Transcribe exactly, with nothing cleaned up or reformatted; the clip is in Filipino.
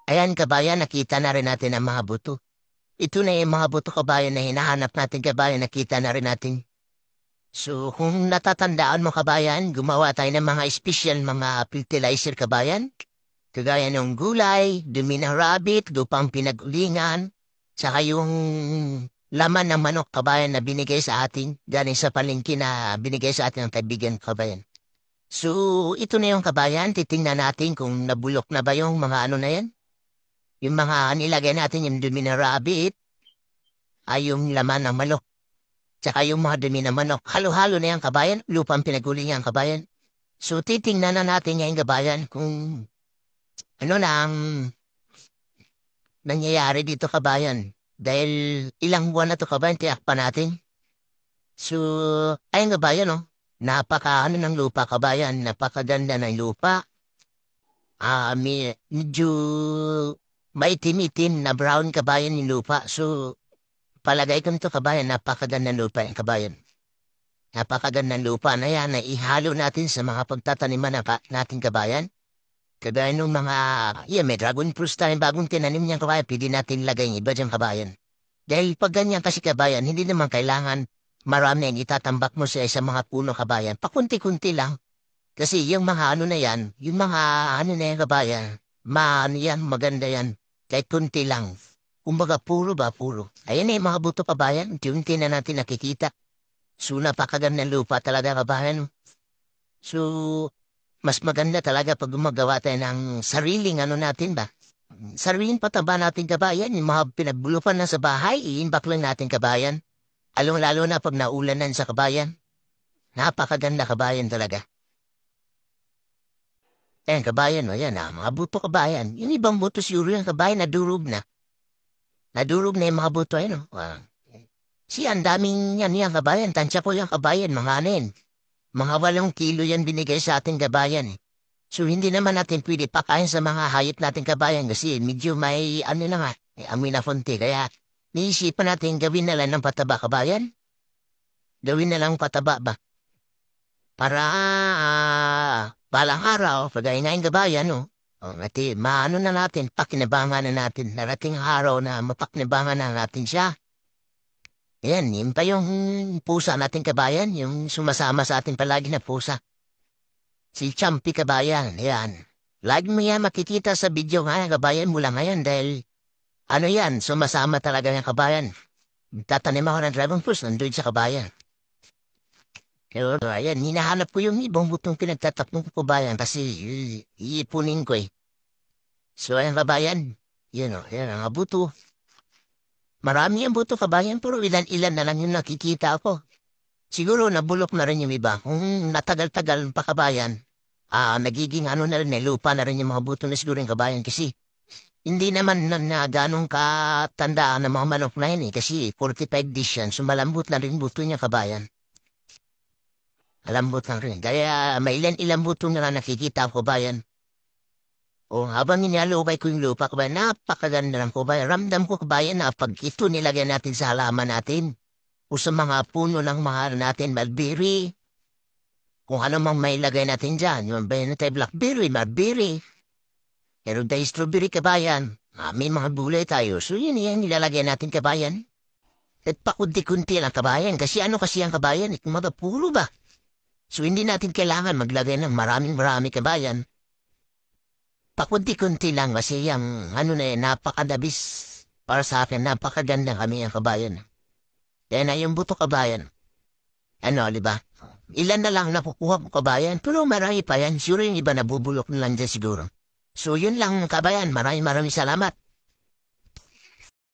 Ayan kabayan, nakita na rin natin ang mga buto. Ito na yung mga buto kabayan na hinahanap natin kabayan, nakita na rin natin. So kung natatandaan mo kabayan, gumawa tayo ng mga special mga fertilizer kabayan. Kagaya ng gulay, dumi ng rabbit, lupang pinag-ulingan, saka yung laman ng manok kabayan na binigay sa atin, galing sa palengke na binigay sa atin ng kaibigan kabayan. So ito na yung kabayan, titingnan natin kung nabulok na ba yung mga ano na yan. Yung mga nilagay natin, yung dumi ng rabbit, ay yung laman ng manok. Tsaka yung mga dumi ng manok, halo-halo na yan kabayan, lupang pinag-ulingan kabayan. So titingnan na natin ngayon kabayan kung ano na ang nangyayari dito kabayan. Dahil ilang buwan na to kabayan, tiyak pa natin. So, ayun kabayan oh, napaka ano ng lupa kabayan, napakaganda ng lupa. Ah, may, medyo maitim-itim na brown kabayan yung lupa. So, palagay ko nito kabayan, napakaganda ng lupa yung kabayan. Napakaganda ng lupa na yan na ihalo natin sa mga pagtataniman na ka, natin kabayan. Kagaya nung mga, yeah, may dragon fruits tayong bagong tinanim niyang kabayan, pwede natin lagay yung iba dyan kabayan. Dahil pag ganyan kasi kabayan, hindi naman kailangan marami ang itatambak mo sa isang mga puno kabayan. Pakunti-kunti lang. Kasi yung mga ano na yan, yung mga ano na yan kabayan, maano yan, maganda yan. Kahit kunti lang. Kumbaga puro ba, puro. Ayan eh, mga buto kabayan, unti-unti na natin nakikita. So napakagandang lupa talaga kabayan. So, mas maganda talaga pag gumagawa tayo ng sariling ano natin ba? Sariling pataba natin kabayan, yung mga pinagbulupan na sa bahay, i-imbak lang natin kabayan. Along-lalo na pag naulanan sa kabayan. Napakaganda kabayan talaga. Ayan kabayan, o yan ah, mga buto kabayan. Yung ibang buto siguro yung kabayan, nadurog na. Nadurog na yung mga buto, ayun o. Ah. Si ang daming yan yan kabayan, tansya ko yung kabayan, mga anin. Mga walong kilo yan binigay sa ating kabayan eh. So hindi naman natin pwede pakain sa mga hayop natin kabayan kasi medyo may ano na nga, may amoy na konti. Kaya niisipan natin gawin na lang ng pataba kabayan. Gawin na lang pataba ba? Para ah, balang araw, pagay na yung kabayan, no? O, ati, maano na natin, pakinabangan na natin. Narating araw na mapakinabangan na natin siya. Yan, yun pa yung pusa natin kabayan, yung sumasama sa atin palagi na pusa. Si Champi kabayan, yan. Lagi mo yan makikita sa video nga kabayan mula ngayon dahil ano yan, sumasama talaga yung kabayan. Tatanim ako ng dragon fruits, nandun sa kabayan. Pero ayan, hinahanap ko yung ibang butong pinagtatapong ko kabayan kasi i- iipunin ko eh. So ayan kabayan, yun o, yan ang buto. Marami ang buto kabayan pero ilan-ilan na lang yung nakikita ko. Siguro nabulok na rin yung iba. Kung natagal-tagal pa kabayan, ah, nagiging ano na rin, eh, lupa na rin yung mga buto na siguro yung kabayan kasi hindi naman na, na ganong katandaan ng mga manok na yun eh kasi forty-five days yan, so malambot na rin buto niya kabayan. Malambot lang rin. Kaya may ilan-ilan buto na lang nakikita ko kabayan. O habang inalubay ko yung lupa kabayan, napakaganda ng kabayan. Ramdam ko kabayan na pag ito nilagay natin sa halaman natin, o sa mga puno ng mga natin, mulberry, kung ano mang may lagay natin dyan, yung bayan natin, blackberry, mulberry, pero dahil strawberry kabayan, ah, may mga bulay tayo, so yun yan, nilalagay natin kabayan. At pakunti-kunti lang kabayan, kasi ano kasi ang kabayan, eh, kumaga puro ba? So hindi natin kailangan maglagay ng maraming-marami kabayan. Pakunti-kunti lang kasi yung ano na yan, napakadabis para sa akin, napakaganda kami ang kabayan. Kaya na yung buto kabayan. Ano, di ba? Ilan na lang nakukuha ko kabayan, pero marami pa yan. Siguro yung iba nabubulok na lang dyan siguro. So yun lang kabayan, maraming maraming salamat.